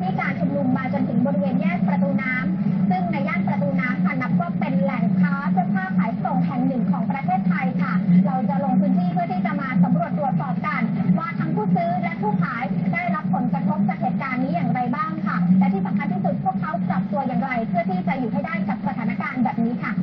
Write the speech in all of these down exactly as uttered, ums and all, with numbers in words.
ที่การชุมนุมมาจนถึงบริเวณแยกประตูน้ำซึ่งในย่านประตูน้ำค่ะนับว่าเป็นแหล่งค้าเสื้อผ้าขายส่งแห่งหนึ่งของประเทศไทยค่ะเราจะลงพื้นที่เพื่อที่จะมาสำรวจตรวจสอบกันว่าทั้งผู้ซื้อและผู้ขายได้รับผลกระทบจากเหตุการณ์นี้อย่างไรบ้างค่ะและที่สำคัญที่สุดพวกเขาปรับตัวอย่างไรเพื่อที่จะอยู่ให้ได้กับสถานการณ์แบบนี้ค่ะ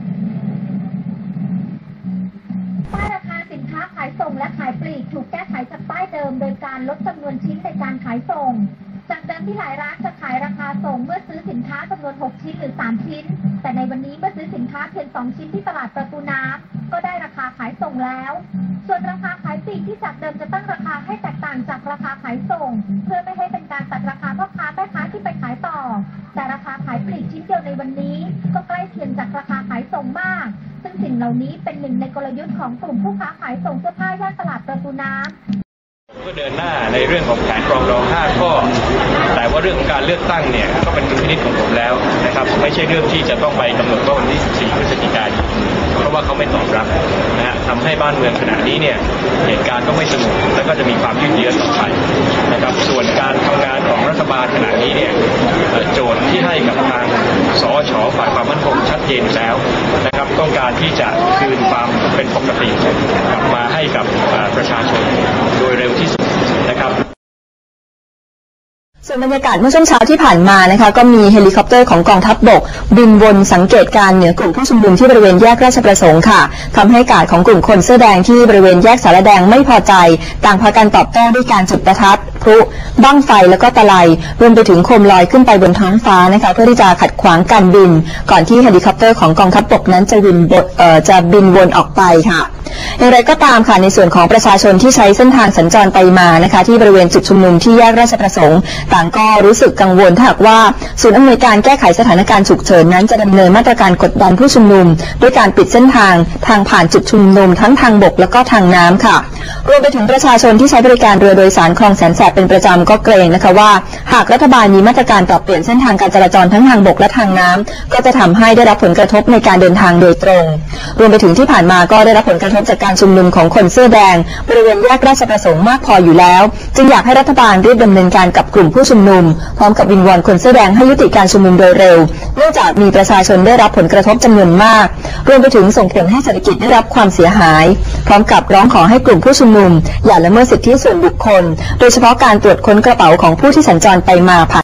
ป้ายราคาสินค้าขายส่งและขายปลีกถูกแก้ไขจากป้ายเดิมโดยการลดจำนวนชิ้นในการขายส่งจากเดิมที่หลายร้านจะขายราคาส่งเมื่อซื้อสินค้าจำนวนหกชิ้นหรือสามชิ้นแต่ในวันนี้เมื่อซื้อสินค้าเพียงสองชิ้นที่ตลาดประตูน้ำก็ได้ราคาขายส่งแล้วส่วนราคาขายปลีกที่จากเดิมจะตั้งราคาให้แตกต่างจากราคาขายส่งเพื่อไม่ให้เป็นการตัดราคาพ่อค้าแม่ค้าที่ไปขายต่อแต่ราคาขายปลีกชิ้นเดียวในวันนี้ก็ใกล้เคียงจากราคาขายส่งมากซึ่งสิ่งเหล่านี้เป็นหนึ่งในกลยุทธ์ของกลุ่มผู้ค้าขายส่งเสื้อผ้าย่านตลาดประตูน้ำก็เดินหน้าในเรื่องของแผนปรองดองห้าข้อแต่ว่าเรื่องของการเลือกตั้งเนี่ยก็เป็นดุลพินิจของผมแล้วนะครับไม่ใช่เรื่องที่จะต้องไปกำหนดว่าวันที่สิบสี่พฤศจิกายนเพราะว่าเขาไม่ตอบรับนะฮะทำให้บ้านเมืองขณะนี้เนี่ยเหตุการณ์ก็ไม่สงบและก็จะมีความยืดเยื้อต่อไปนะครับส่วนการทำงานของรัฐบาลขณะนี้เนี่ยโจทย์ที่ให้กับทางสอช.ฝ่ายความมั่นคงชัดเจนแล้วนะครับต้องการที่จะคืนความเป็นปกติกลับมาให้กับประชาชนโดยเร็วที่สุดนะครับส่วนบรรยากาศเมื่อช่วงเช้าที่ผ่านมานะคะก็มีเฮลิคอปเตอร์ของกองทัพบกบินวนสังเกตการเหนือกลุ่มผู้ชุมนุมที่บริเวณแยกราชประสงค์ค่ะทำให้กาดของกลุ่มคนเสื้อแดงที่บริเวณแยกสารแดงไม่พอใจต่างพากันตอบโต้ด้วยการจุดประทัดพลุบั้งไฟแล้วก็ตะไลรวมไปถึงโคมลอยขึ้นไปบนท้องฟ้านะคะเพื่อที่จะขัดขวางการบินก่อนที่เฮลิคอปเตอร์ของกองทัพบกนั้นจะบินเอ่อจะบินวนออกไปค่ะอย่างไรก็ตามค่ะในส่วนของประชาชนที่ใช้เส้นทางสัญจรไปมานะคะที่บริเวณจุดชุมนุมที่แยกราชประสงค์ต่างก็รู้สึกกังวลถ้าหากว่าศูนย์อำนวยการแก้ไขสถานการณ์ฉุกเฉินนั้นจะดำเนินมาตรการกดดันผู้ชุมนุมด้วยการปิดเส้นทางทางผ่านจุดชุมนุมทั้งทางบกและก็ทางน้ำค่ะรวมไปถึงประชาชนที่ใช้บริการเรือโดยสารคลองแสนแสบเป็นประจำก็เกรงนะคะว่าหากรัฐบาลมีมาตรการปรับเปลี่ยนเส้นทางการจราจรทั้งทางบกและทางน้ำก็จะทำให้ได้รับผลกระทบในการเดินทางโดยตรงรวมไปถึงที่ผ่านมาก็ได้รับผลกระทบจากการชุมนุมของคนเสื้อแดงบริเวณแยกราชประสงค์มากพออยู่แล้วจึงอยากให้รัฐบาลรีบดำเนินการกับกลุ่มผู้ชุมนุมพร้อมกับวิงวอนคนเสื้อแดงให้ยุติการชุมนุมโดยเร็วเนื่องจากมีประชาชนได้รับผลกระทบจำนวนมากรวมไปถึงส่งผลให้เศรษฐกิจได้รับความเสียหายพร้อมกับร้องขอให้กลุ่มผู้ชุมนุมอย่าละเมิดสิทธิส่วนบุคคลโดยเฉพาะการตรวจค้นกระเป๋าของผู้ที่สัญจรไปมาผ่าน